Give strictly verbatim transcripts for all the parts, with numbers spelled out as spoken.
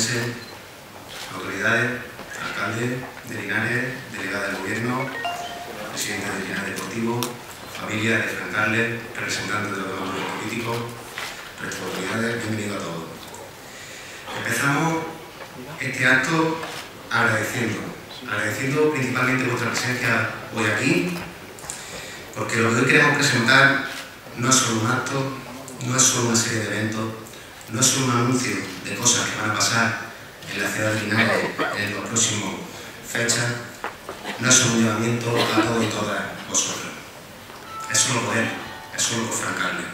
linarenses, autoridades, alcalde de Linares, delegada del Gobierno, presidente de Linares Deportivo, familia de Fran Carles, representantes de los demás grupos políticos, resto de autoridades, bienvenido a todos. Empezamos este acto agradeciendo, agradeciendo principalmente vuestra presencia hoy aquí, porque lo que hoy queremos presentar no es solo un acto, no es solo una serie de eventos, no es solo un anuncio de cosas que van a pasar en la ciudad de Linares en las próximas fechas, no es solo un llamamiento a todos y todas vosotros. Es solo por él, es solo por Fran Carles.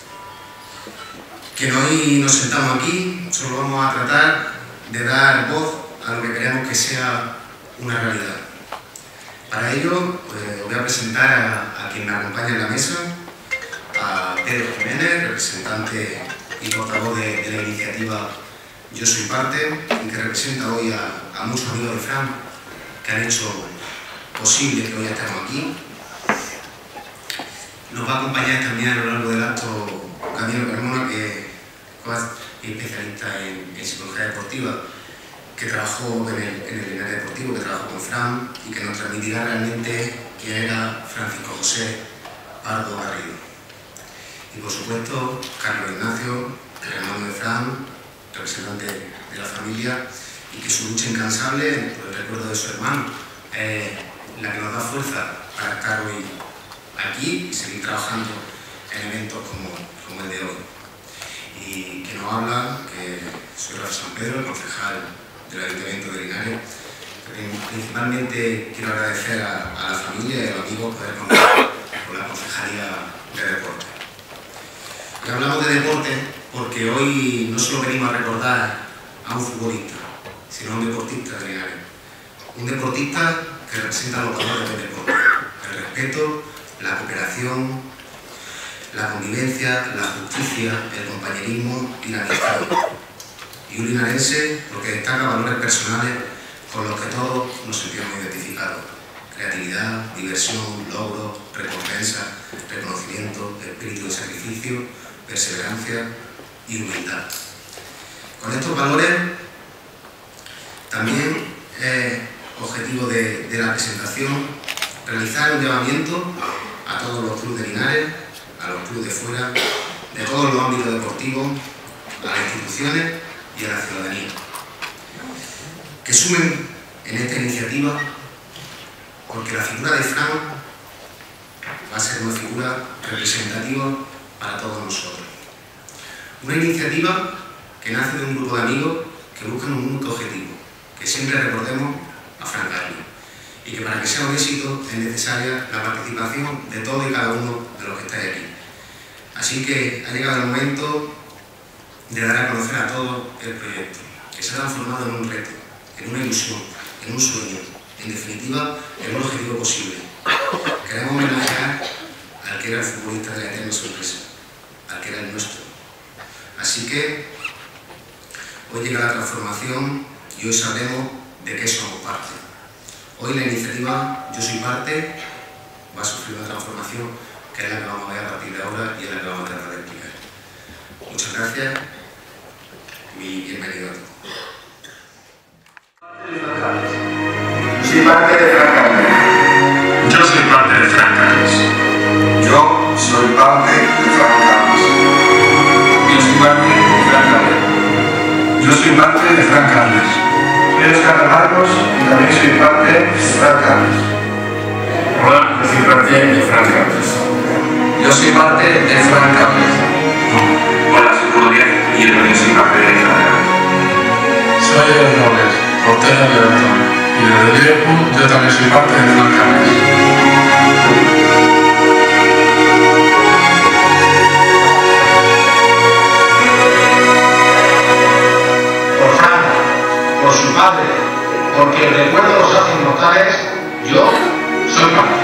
Que hoy nos sentamos aquí, solo vamos a tratar de dar voz a lo que queremos que sea una realidad. Para ello, pues, voy a presentar a, a quien me acompaña en la mesa, a Pedro Jiménez, representante y portavoz de, de la iniciativa Yo Soy Parte, y que representa hoy a, a muchos amigos de Fran que han hecho posible que hoy estemos aquí. Nos va a acompañar también a lo largo del acto Camilo Carmona, que es especialista en, en psicología deportiva, que trabajó en el, en el Linares Deportivo, que trabajó con Fran y que nos transmitirá realmente quién era Francisco José Pardo Garrido. Y por supuesto, Carlos Ignacio, hermano de Fran, representante de la familia, y que su lucha incansable por el recuerdo de su hermano es la que nos da fuerza para estar hoy aquí y seguir trabajando en eventos como, como el de hoy. Y que nos habla, que soy Rafa San Pedro, el concejal del Ayuntamiento de Linares. Principalmente quiero agradecer a, a la familia y a los amigos poder contar con la Concejalía de Deporte. Y hablamos de deporte porque hoy no solo venimos a recordar a un futbolista, sino a un deportista de Linares. Un deportista que representa los valores del deporte, el respeto, la cooperación, la convivencia, la justicia, el compañerismo y la amistad. Y un linarense porque destaca valores personales con los que todos nos sentimos identificados: creatividad, diversión, logros, recompensa, reconocimiento, espíritu de sacrificio, perseverancia y humildad. Con estos valores también es objetivo de, de la presentación realizar un llamamiento a todos los clubes de Linares, a los clubes de fuera, de todos los ámbitos deportivos, a las instituciones y a la ciudadanía, que sumen en esta iniciativa, porque la figura de Fran va a ser una figura representativa para todos nosotros. Una iniciativa que nace de un grupo de amigos que buscan un único objetivo, que siempre recordemos a Fran Carles, y que para que sea un éxito es necesaria la participación de todos y cada uno de los que estáis aquí. Así que ha llegado el momento de dar a conocer a todos el proyecto, que se ha transformado en un reto, en una ilusión, en un sueño, en definitiva, en un objetivo posible. Queremos homenajear al que era el futbolista de la eterna sorpresa, al que era el nuestro. Así que hoy llega la transformación y hoy sabremos de qué somos parte. Hoy la iniciativa Yo Soy Parte va a sufrir una transformación que es la que vamos a ver a partir de ahora y es la que vamos a tratar de explicar. Muchas gracias y bienvenido a todos. Yo soy parte de Fran Carles. Yo soy parte de Fran Carles. Yo soy parte de Fran Carles. Yo soy parte de Fran Carles. Yo soy parte de Fran Carles. Soy Oscar Marcos y también soy parte de Fran Carles. Hola, yo soy parte de Fran Carles. Yo soy parte de Fran Carles. Hola, soy Puro Díaz y yo también soy parte de Fran Carles. Soy Eder Robles, portero de Everton, y desde Liverpool yo también soy parte de Fran Carles. Por Fran, por su padre, porque el recuerdo los hace inmortales, yo soy parte.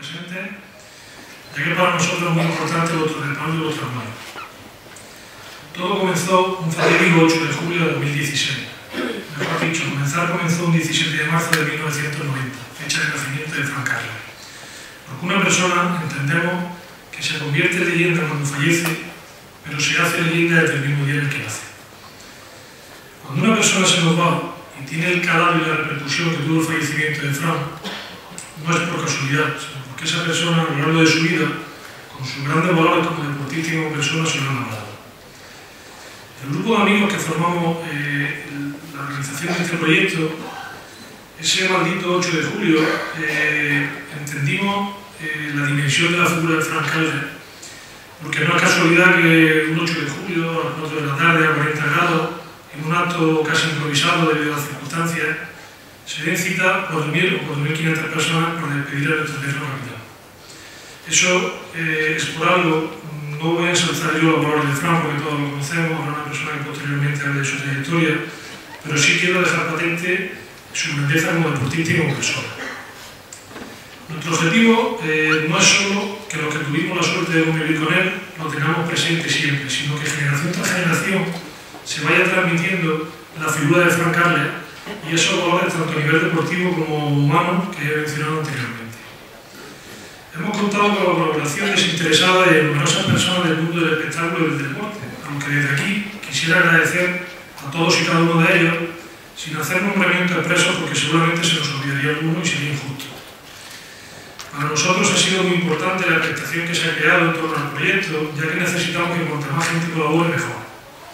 Ya que para nosotros es muy importante el respaldo de los hermanos. Todo comenzó un fatídico ocho de julio de dos mil dieciséis. Mejor dicho, comenzar comenzó un diecisiete de marzo de mil novecientos noventa, fecha de nacimiento de Frank Carles. Porque una persona, entendemos, que se convierte en leyenda cuando fallece, pero se hace leyenda desde el mismo día en el que nace. Cuando una persona se nos va y tiene el calado y la repercusión que tuvo el fallecimiento de Frank, no es por casualidad, sino porque esa persona a lo largo de su vida, con sus grandes valores como deportista y como persona, se lo han hablado. El grupo de amigos que formamos eh, la organización de este proyecto, ese maldito ocho de julio, eh, entendimos eh, la dimensión de la figura de Frank Carles, porque no es casualidad que un ocho de julio, a las cuatro de la tarde, a cuarenta grados, en un acto casi improvisado debido a las circunstancias, se den cita cuatro mil o cuatro mil quinientas personas para despedir a nuestro eterno capitán. Eso eh, es por algo. No voy a ensalzar yo los valores de Frank porque todos lo conocemos, habrá una persona que posteriormente hable de su trayectoria, pero sí quiero dejar patente su grandeza como deportista y como persona. Nuestro objetivo eh, no es solo que los que tuvimos la suerte de convivir con él lo tengamos presente siempre, sino que generación tras generación se vaya transmitiendo la figura de Frank Carles y esos valores tanto a nivel deportivo como humano que he mencionado anteriormente. Hemos contado con la colaboración desinteresada de numerosas personas del mundo del espectáculo y del deporte, aunque desde aquí quisiera agradecer a todos y cada uno de ellos, sin hacer nombramientos expresos porque seguramente se nos olvidaría alguno y sería injusto. Para nosotros ha sido muy importante la expectación que se ha creado en torno al proyecto, ya que necesitamos que cuanta más gente colabore, mejor.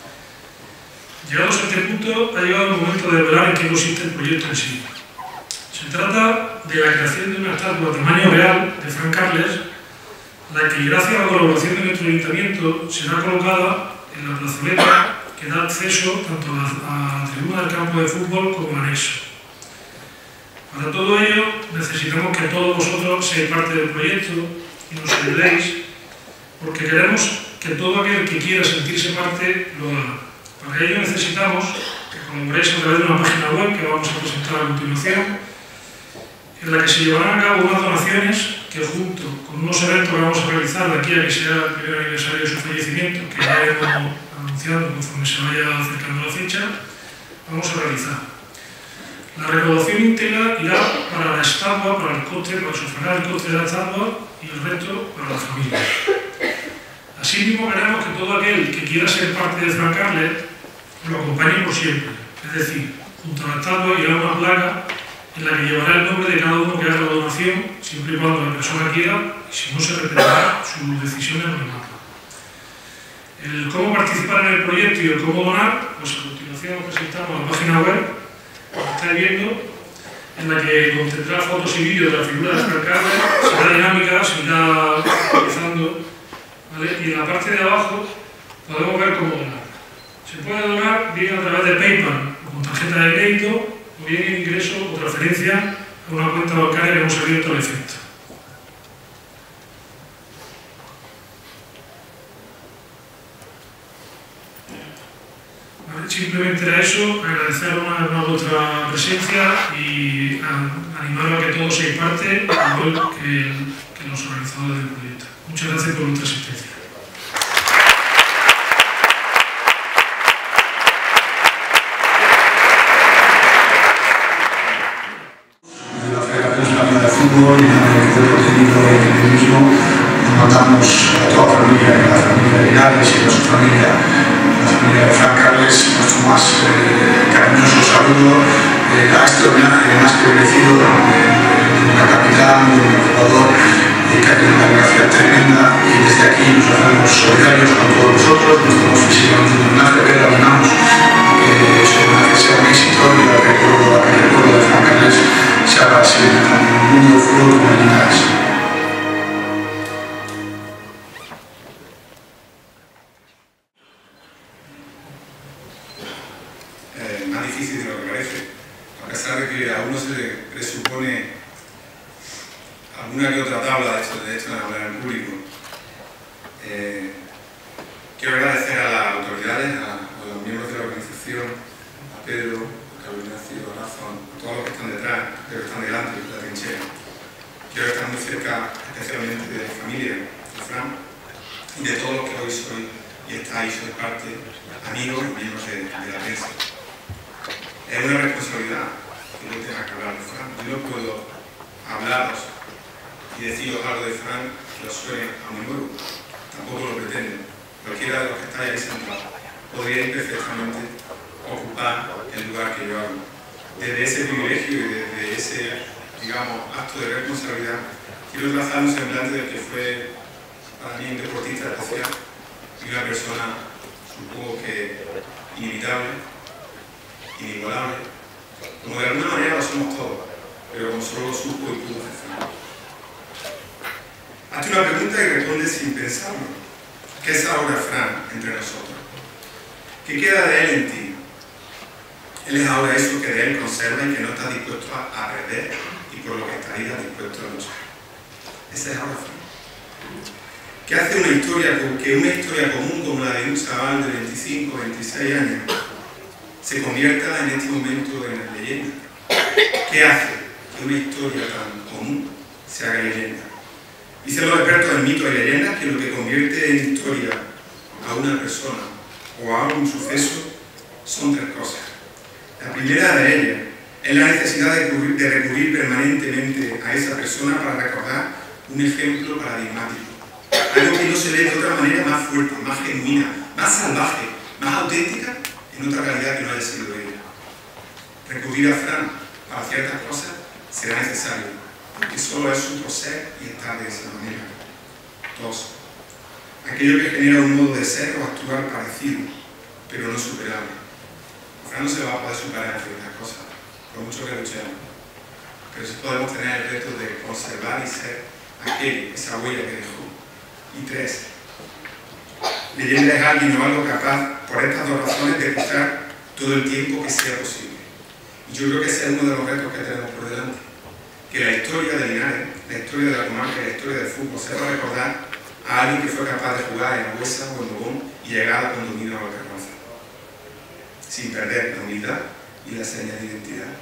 Llegados a este punto, ha llegado el momento de velar en qué consiste el proyecto en sí. Se trata de la creación de una estatua a tamaño real de Frank Carles, la que gracias a la colaboración de nuestro ayuntamiento será colocada en la plazoleta que da acceso tanto a la, a la tribuna del campo de fútbol como al anexo. Para todo ello necesitamos que todos vosotros seáis parte del proyecto y nos ayudéis, porque queremos que todo aquel que quiera sentirse parte lo haga. Para ello necesitamos que colaboréis a través de una página web que vamos a presentar a continuación, en la que se llevarán a cabo unas donaciones que, junto con unos eventos que vamos a realizar de aquí a que sea el primer aniversario de su fallecimiento, que ya hemos anunciado conforme se vaya acercando la fecha, vamos a realizar. La recaudación íntegra irá para la estatua, para el coste, para sufragar el coste de la estatua y el resto para la familia. Asimismo, queremos que todo aquel que quiera ser parte de Frank Carles lo acompañe por siempre. Es decir, junto a la estatua irá una placa en la que llevará el nombre de cada uno que haga la donación, siempre y cuando la persona quiera, y si no se respetará su decisión de anonimato. El cómo participar en el proyecto y el cómo donar, pues a continuación os presentamos la página web, como estáis viendo, en la que contendrá fotos y vídeos de la figura de Frank Carles, será dinámica, se irá actualizando, ¿vale? Y en la parte de abajo podemos ver cómo donar. Se puede donar bien a través de PayPal o con tarjeta de crédito, o bien en ingreso o transferencia a una cuenta bancaria que hemos abierto al efecto. Vale, simplemente era eso, agradecer una vez más vuestra presencia y a, animaros a que todos seáis parte, igual que, que los organizadores del proyecto. Muchas gracias por vuestra asistencia. Fútbol y en el deportivo de mismo mandamos a toda la familia, a la familia de Linares y a su familia, a la familia de Frank Carles, nuestro más eh, cariñoso saludo eh, a este homenaje más que merecido de una capitán, de un jugador eh, que ha tenido una gracia tremenda, y desde aquí nos hacemos solidarios con todos vosotros, nos estamos físicamente un homenaje, pero animamos que este homenaje sea un éxito y el recuerdo, el recuerdo de Frank Carles se haga así en el mundo del fútbol como en Linares. Eh, más difícil de lo que parece, a pesar de que a uno se le presupone alguna que otra tabla de hecho de, hecho, de hablar en público. Eh, quiero agradecer a las autoridades, a, a los miembros de la organización, a Pedro, a Carlos Ignacio, a Rafa, a todos los que están detrás, pero que están delante de la trinchera. Quiero estar muy cerca, especialmente de la familia de Fran y de todos los que hoy sois y estáis, sois parte, amigos y miembros de, de la prensa. Es una responsabilidad que yo tenga que hablar de Fran. Yo no puedo hablaros y deciros algo de Fran que os suene a muy nuevo. Tampoco lo pretendo. Cualquiera de los que estáis ahí sentados podríais perfectamente ocupar el lugar que yo hago. Desde ese privilegio y desde ese, digamos, acto de responsabilidad, quiero trazar un semblante del que fue para mí un deportista especial y una persona, supongo que inevitable, inigualable, como de alguna manera lo somos todos, pero como solo lo supo y pudo hacer Fran. Hazte una pregunta y responde sin pensarlo. ¿Qué es ahora Fran entre nosotros? ¿Qué queda de él en ti? Él es ahora eso que de él conserva y que no está dispuesto a, a perder y por lo que estaría dispuesto a luchar. Ese es ahora Fran. ¿Qué hace una historia, que una historia común como la de un chaval de veinticinco o veintiséis años se convierta en este momento en la leyenda? ¿Qué hace que una historia tan común se haga leyenda? Dicen los expertos en mitos y leyendas que lo que convierte en historia a una persona o a un suceso son tres cosas. La primera de ellas es la necesidad de recurrir, de recurrir permanentemente a esa persona para recordar un ejemplo paradigmático. Algo que no se ve de otra manera más fuerte, más genuina, más salvaje, más auténtica en otra realidad que no haya sido ella. Recurrir a Fran para ciertas cosas será necesario, porque solo es su poseer y estar de esa manera. Dos, aquello que genera un modo de ser o actuar parecido, pero no superable. Fran no se va a poder superar en ciertas cosas, por mucho que luchemos, pero sí podemos tener el reto de conservar y ser aquel, esa huella que dejó. Y tres, leyenda es alguien o algo capaz, por estas dos razones, de luchar todo el tiempo que sea posible. Y yo creo que ese es uno de los retos que tenemos por delante. Que la historia de Linares, la historia de la comarca y la historia del fútbol sepa recordar a alguien que fue capaz de jugar en Huesa o en Bogón y llegar al condominio a la Carranza, sin perder la humildad y la seña de identidad.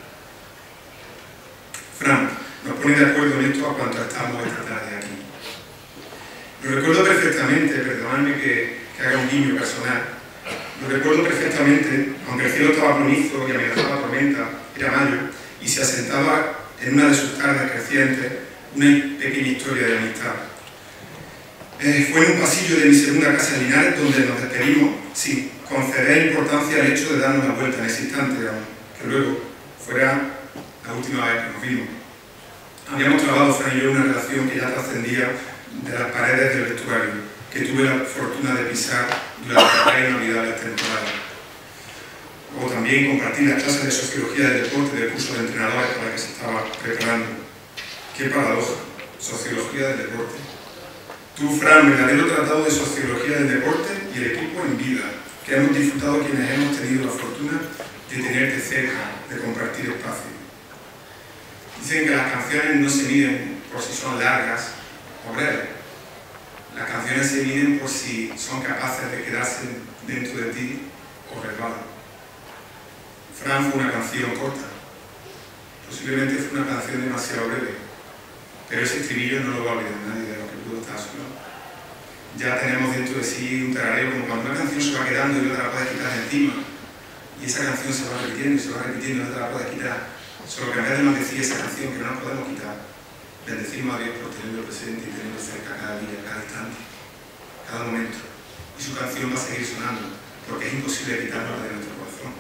Fran nos pone de acuerdo en esto a cuanto estamos esta tarde aquí. Lo recuerdo perfectamente, perdonadme que, que haga un guiño personal, lo recuerdo perfectamente, aunque el cielo estaba planizo y amenazaba tormenta, era mayo, y se asentaba en una de sus tardes crecientes una pequeña historia de amistad. Eh, fue en un pasillo de mi segunda casa en Linares donde nos despedimos sin conceder importancia al hecho de darnos la vuelta en ese instante, que luego fuera la última vez que nos vimos. Habíamos trabajado, Fran y yo, una relación que ya trascendía de las paredes del vestuario, que tuve la fortuna de pisar durante tres inolvidables temporadas. O también compartir las clases de sociología del deporte del curso de entrenadores para el que se estaba preparando. ¡Qué paradoja! Sociología del deporte. Tú, Fran, verdadero tratado de sociología del deporte y el equipo en vida, que hemos disfrutado quienes hemos tenido la fortuna de tenerte cerca, de compartir espacio. Dicen que las canciones no se miden por si son largas o breves. Las canciones se miden por si son capaces de quedarse dentro de ti o resbalan. Fran fue una canción corta. Posiblemente fue una canción demasiado breve, pero ese estribillo no lo va a olvidar nadie de lo que pudo estar solo. Ya tenemos dentro de sí un tarareo como cuando una canción se va quedando y no te la puedes quitar de encima, y esa canción se va repitiendo y se va repitiendo y no te la puedes quitar. Solo que en vez de maldecir esa canción que no nos podemos quitar, bendecimos a Dios por tenerlo presente y tenerlo cerca cada día, cada instante, cada momento. Y su canción va a seguir sonando, porque es imposible quitarla de nuestro corazón.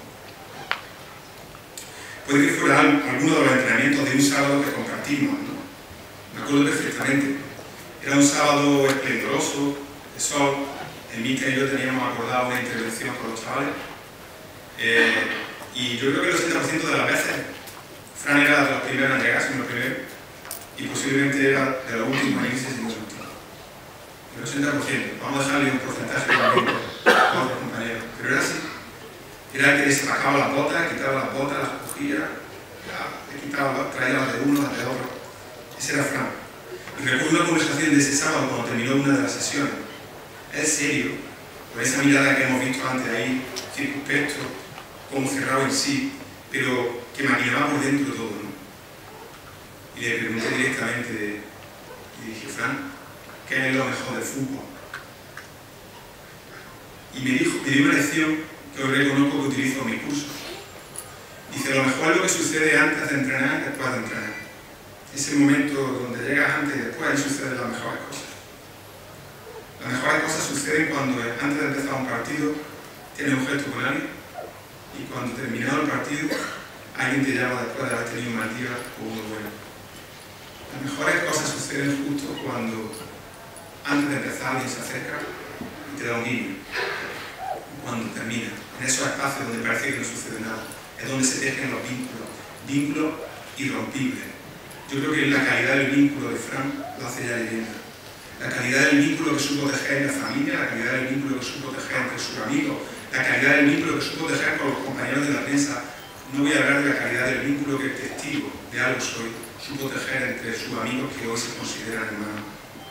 Puede que fuera alguno de los entrenamientos de un sábado que compartimos, ¿no? Me acuerdo perfectamente. Era un sábado esplendoroso, de sol. El Mister y yo teníamos acordado una intervención con los chavales. Eh, y yo creo que el ochenta por ciento de las veces, Fran era de los primeros en llegar, sino el primero, y posiblemente era de los últimos en irse sin resultado. El ochenta por ciento. Vamos a dejarle un porcentaje también a otros compañeros. Pero era así. Era el que se sacaba las botas, quitaba las botas, las cogía, le quitaba, traía las de uno, las de otro. Ese era Fran. Y recuerdo una conversación de ese sábado cuando terminó una de las sesiones. Es serio, con esa mirada que hemos visto antes ahí, circunspecto, como cerrado en sí, pero que maquinaba por dentro todo, ¿no? Y le pregunté directamente, y dije, Fran, ¿qué es lo mejor del fútbol? y me dijo, me dio una lección que hoy reconozco que utilizo en mi curso. Dice, lo mejor es lo que sucede antes de entrenar y después de entrenar. Ese momento donde llegas antes y después, ahí suceden las mejores cosas. Las mejores cosas suceden cuando antes de empezar un partido tienes un gesto con alguien y cuando terminado el partido alguien te llama después de haber tenido un mal día o uno bueno. Las mejores cosas suceden justo cuando antes de empezar alguien se acerca y te da un guiño. Cuando termina, en esos espacios donde parece que no sucede nada, es donde se tejen los vínculos, vínculos irrompibles. Yo creo que la calidad del vínculo de Fran lo hace ya leyenda. La calidad del vínculo que supo tejer en la familia, la calidad del vínculo que supo tejer entre sus amigos, la calidad del vínculo que supo tejer con los compañeros de la prensa. No voy a hablar de la calidad del vínculo que el testigo de algo soy supo tejer entre sus amigos que hoy se consideran hermanos.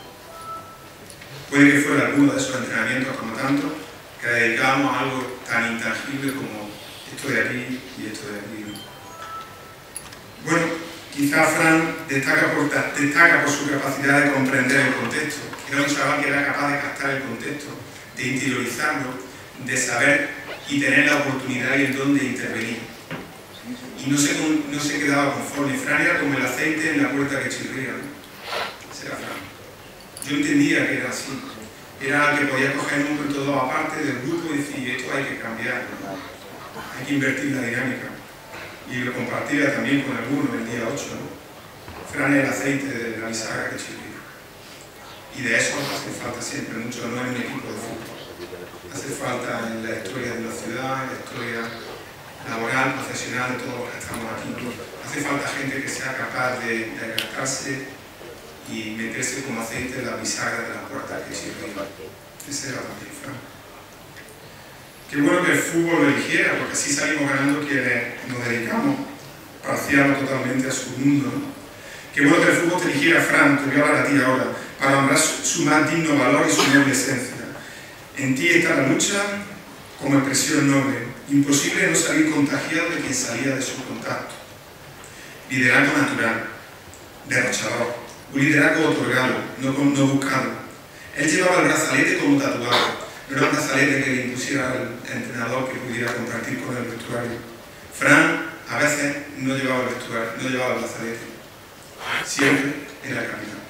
Puede que fuera alguno de esos entrenamientos, como tanto, que dedicábamos a algo tan intangible como esto de aquí y esto de aquí. Bueno, quizá Fran destaca por, destaca por su capacidad de comprender el contexto. Era un chaval que era capaz de captar el contexto, de interiorizarlo, de saber y tener la oportunidad y el don de intervenir. Y no se, no se quedaba conforme. Fran era como el aceite en la puerta que chirría, ¿no? Ese era Fran. Yo entendía que era así. Era el que podía coger un momento dos aparte del grupo y decir, esto hay que cambiar, ¿no? Hay que invertir la dinámica. Y lo compartía también con algunos el día ocho, ¿no? Fran es el aceite de la bisagra que chirría. Y de eso hace falta siempre mucho, no en un equipo de fútbol. Hace falta en la historia de la ciudad, en la historia laboral, profesional de todos los que estamos aquí. Hace falta gente que sea capaz de, de agarrarse y meterse como aceite en la bisagra de la puerta que chirría. Ese era también Fran. Qué bueno que el fútbol lo eligiera, porque así salimos ganando quienes nos dedicamos parcial o totalmente a su mundo, ¿no? Qué bueno que el fútbol te eligiera, Fran, te voy a hablar a ti ahora, para honrar su, su más digno valor y su noble esencia. En ti está la lucha como expresión noble. Imposible no salir contagiado de quien salía de su contacto. Liderazgo natural, derrochador, un liderazgo otorgado, no, no buscado. Él llevaba el brazalete como tatuado. No era un brazalete que le impusiera al entrenador que pudiera compartir con el vestuario. Fran a veces no llevaba el vestuario, no llevaba el brazalete. Siempre era el capitán.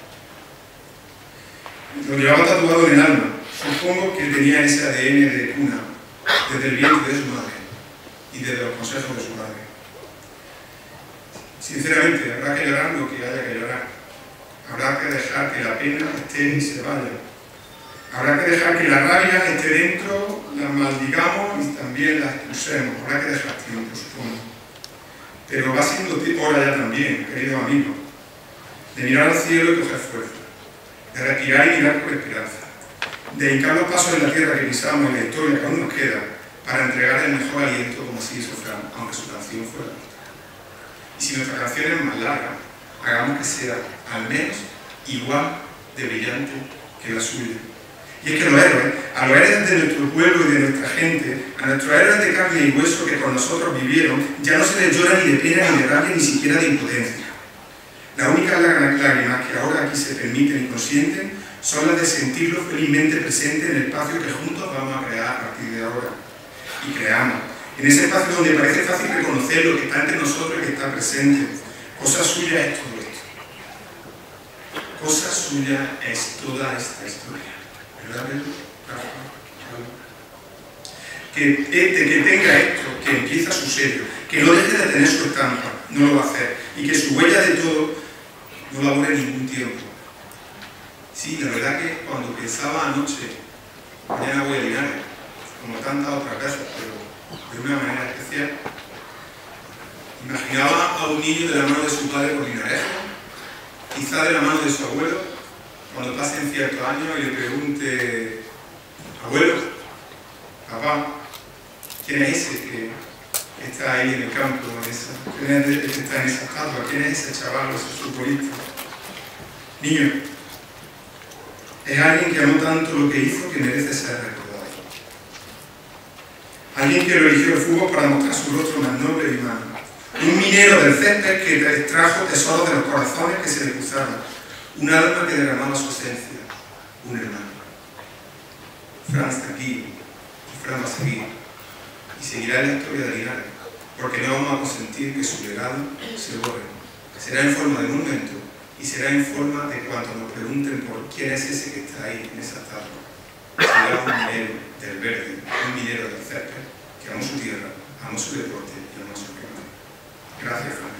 Lo llevaba tatuado en el alma. Supongo que tenía ese A D N de cuna, desde el vientre de su madre y desde los consejos de su madre. Sinceramente, habrá que llorar lo que haya que llorar. Habrá que dejar que la pena esté y se vaya. Habrá que dejar que la rabia esté dentro, la maldigamos y también la expulsemos. Habrá que dejar tiempo, supongo. Pero va siendo hora ya también, queridos amigos, de mirar al cielo y coger fuerza, de respirar y mirar con esperanza, de hincar los pasos en la tierra que pisamos en la historia que aún nos queda, para entregar el mejor aliento como así hizo Fran, aunque su canción fuera corta. Y si nuestra canción es más larga, hagamos que sea al menos igual de brillante que la suya. Y es que los héroes, a los héroes de nuestro pueblo y de nuestra gente, a nuestros héroes de carne y hueso que con nosotros vivieron, ya no se les llora ni de pena, ni de rabia, ni siquiera de impotencia. Las únicas lágrimas que ahora aquí se permiten y consienten son las de sentirlos felizmente presentes en el espacio que juntos vamos a crear a partir de ahora. Y creamos. En ese espacio donde parece fácil reconocer lo que está entre nosotros y que está presente. Cosa suya es todo esto. Cosa suya es toda esta historia. ¿Verdad, Pedro? Que, este, que tenga esto, que empieza su sello, que no deje de tener su estampa, no lo va a hacer, y que su huella de todo no la borre ningún tiempo. Sí, la verdad que cuando pensaba anoche, mañana voy a Linares, como tantas otras veces, pero de una manera especial, imaginaba a un niño de la mano de su padre por Linares, quizá de la mano de su abuelo, cuando pasen ciertos años y le pregunte, abuelo, papá, ¿quién es ese que está ahí en el campo? En esa, ¿quién es el que está en esa estatua? ¿Quién es ese chaval, ese futbolista? Niño, es alguien que amó tanto lo que hizo que merece ser recordado. Alguien que lo eligió el fútbol para mostrar su rostro más noble y humano. Un minero del césped que extrajo tesoros de los corazones que se le cruzaron. Un alma que derramaba su esencia, un hermano. Fran está aquí Fran va a seguir y seguirá en la historia de Linares, porque no vamos a consentir que su legado se borre. Será en forma de monumento y será en forma de cuando nos pregunten por quién es ese que está ahí en esa estatua. Será un minero del verde, un minero del césped, que amó su tierra, amó su deporte y amó su rival. Gracias, Fran.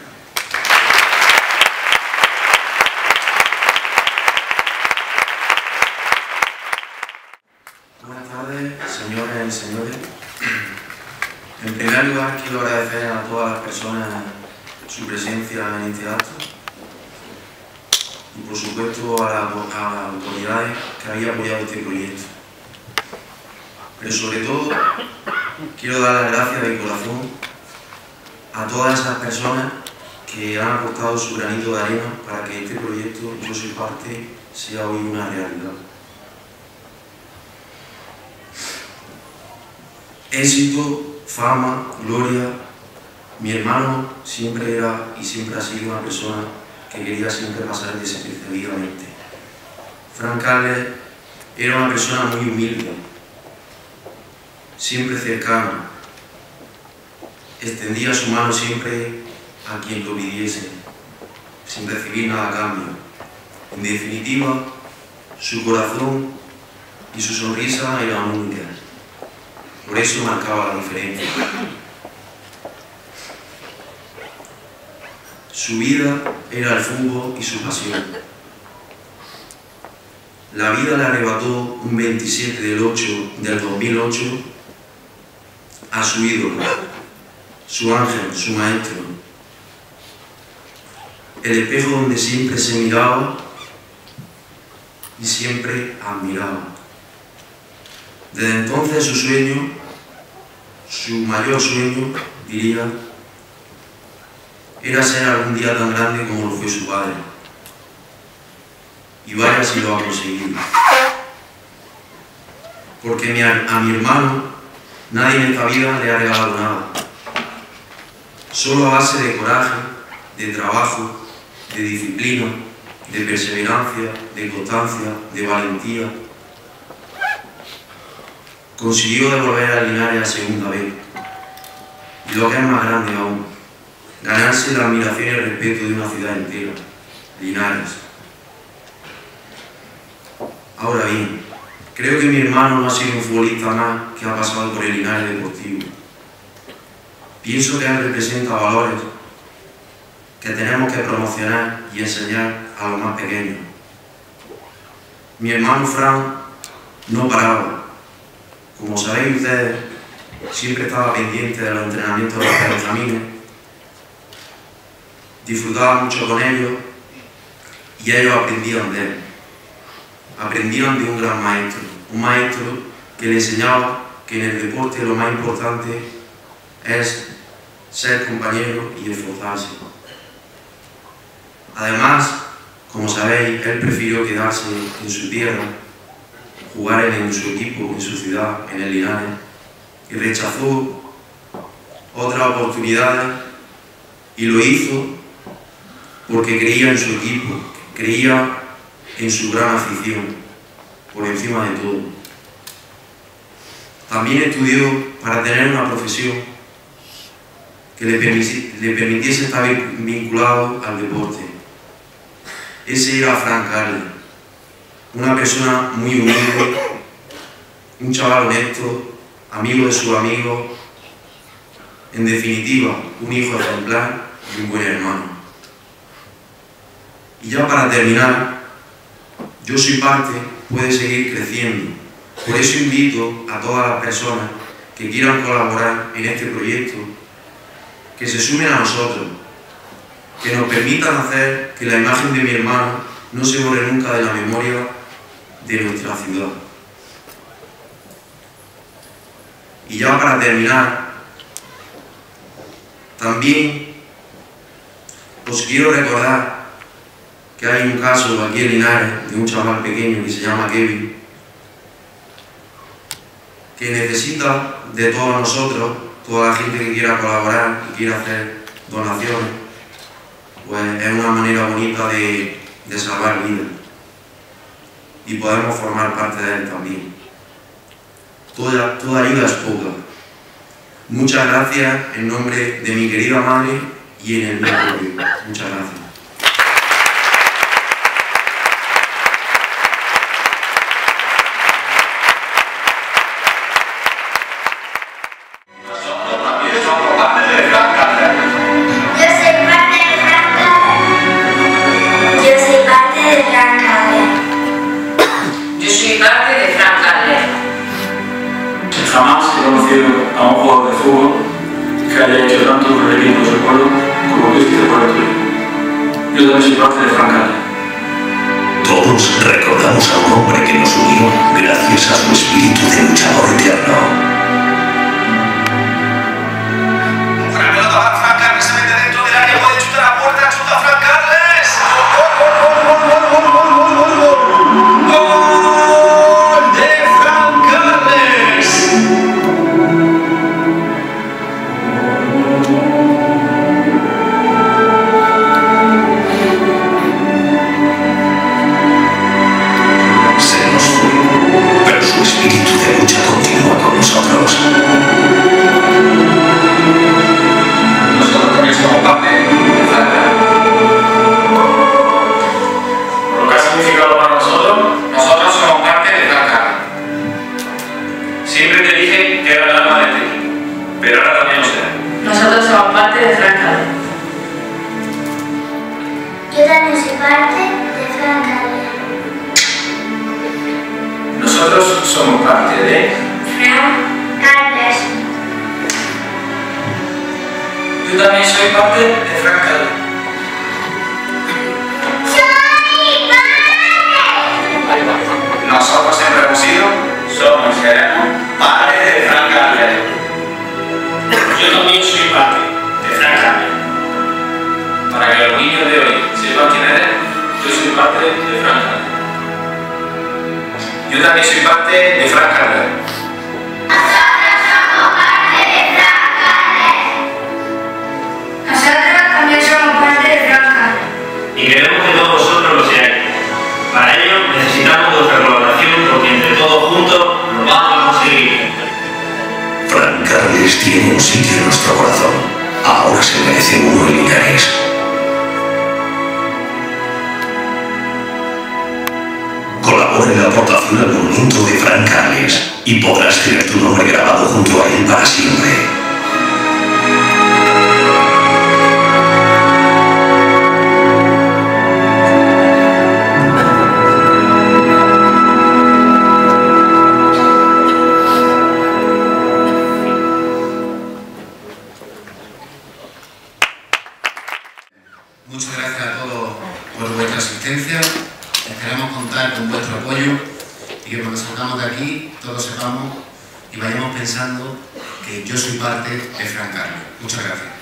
Buenas tardes, señoras y señores. En primer lugar, quiero agradecer a todas las personas su presencia en este acto y, por supuesto, a, la, a las autoridades que habían apoyado este proyecto. Pero, sobre todo, quiero dar las gracias de corazón a todas esas personas que han aportado su granito de arena para que este proyecto, Yo Soy Parte, sea hoy una realidad. Éxito, fama, gloria. Mi hermano siempre era y siempre ha sido una persona que quería siempre pasar desapercibidamente. Fran Carles era una persona muy humilde, siempre cercana, extendía su mano siempre a quien lo pidiese, sin recibir nada a cambio. En definitiva, su corazón y su sonrisa eran únicas. Por eso marcaba la diferencia. Su vida era el fútbol y su pasión. La vida le arrebató un veintisiete del ocho del dos mil ocho a su ídolo, su ángel, su maestro. El espejo donde siempre se miraba y siempre admiraba. Desde entonces su sueño, su mayor sueño, diría, era ser algún día tan grande como lo fue su padre. Y vaya si lo ha conseguido. Porque mi, a mi hermano nadie en esta vida le ha regalado nada. Solo a base de coraje, de trabajo, de disciplina, de perseverancia, de constancia, de valentía, consiguió devolver a Linares a segunda vez. Y lo que es más grande aún, ganarse la admiración y el respeto de una ciudad entera, Linares. Ahora bien, creo que mi hermano no ha sido un futbolista más que ha pasado por el Linares Deportivo. Pienso que él representa valores que tenemos que promocionar y enseñar a los más pequeños. Mi hermano Fran no paraba. Como sabéis ustedes, siempre estaba pendiente de los entrenamientos de los pergamines, disfrutaba mucho con ellos y ellos aprendían de él. Aprendían de un gran maestro, un maestro que le enseñaba que en el deporte lo más importante es ser compañero y esforzarse. Además, como sabéis, él prefirió quedarse en su tierra, jugar en su equipo, en su ciudad, en el Linares, y rechazó otras oportunidades y lo hizo porque creía en su equipo, creía en su gran afición, por encima de todo. También estudió para tener una profesión que le permitiese, le permitiese estar vinculado al deporte. Ese era Fran Carles. Una persona muy humilde, un chaval honesto, amigo de sus amigos, en definitiva, un hijo ejemplar y un buen hermano. Y ya para terminar, Yo Soy Parte puede seguir creciendo. Por eso invito a todas las personas que quieran colaborar en este proyecto, que se sumen a nosotros, que nos permitan hacer que la imagen de mi hermano no se borre nunca de la memoria de nuestra ciudad. Y ya para terminar, también os quiero recordar que hay un caso aquí en Linares de un chaval pequeño que se llama Kevin, que necesita de todos nosotros, toda la gente que quiera colaborar y quiera hacer donaciones, pues es una manera bonita de, de salvar vidas. Y podemos formar parte de él también. Toda, toda ayuda es poca. Muchas gracias en nombre de mi querida madre y en el mío propio. Muchas gracias. Jamás he conocido a un jugador de fútbol que haya hecho tanto por el equipo de su pueblo como tú hiciste por el tuyo. Yo también soy parte de Fran Carles. Todos recordamos a un hombre que nos unió gracias a su espíritu de luchador eterno. Buena pelota para Fran Carles, se mete dentro del área, puede chutar a la puerta, chuta Fran Carles. ¡Gol, gol, gol, gol, gol, gol, gol, gol, gol! ¡Gol de Fran Carles! Se nos fue, pero su espíritu de lucha continúa con nosotros. Nosotros también somos parte de Fran Carles. Por lo que ha significado para nosotros, Nosotros somos parte de Fran Carles. siempre te dije que era el alma de este equipo, pero ahora también lo será. Nosotros somos parte de Fran Carles. Yo también soy parte de Fran Carles. Nosotros somos parte de Fran Carles. Yo también soy parte de Fran Carles. ¡Soy parte! Nosotros siempre hemos sido, somos y seremos parte de Fran Carles. Yo también soy parte de Fran Carles. Para que los niños de hoy sepan quién eres, yo soy parte de Fran Carles. Yo también soy parte de Fran Carles. Nosotros también somos parte de Fran Carles. Y queremos que todos vosotros lo seáis. Para ello necesitamos vuestra colaboración porque entre todos juntos lo vamos a conseguir. Fran Carles tiene un sitio en nuestro corazón. Ahora se merece uno en Linares. Colabora en la aportación al monumento de Fran Carles y podrás tener tu nombre grabado junto a él para siempre. Muchas gracias a todos por vuestra asistencia. Esperamos contar con vuestro apoyo y que cuando salgamos de aquí todos sepamos y vayamos pensando que yo soy parte de Fran Carles. Muchas gracias.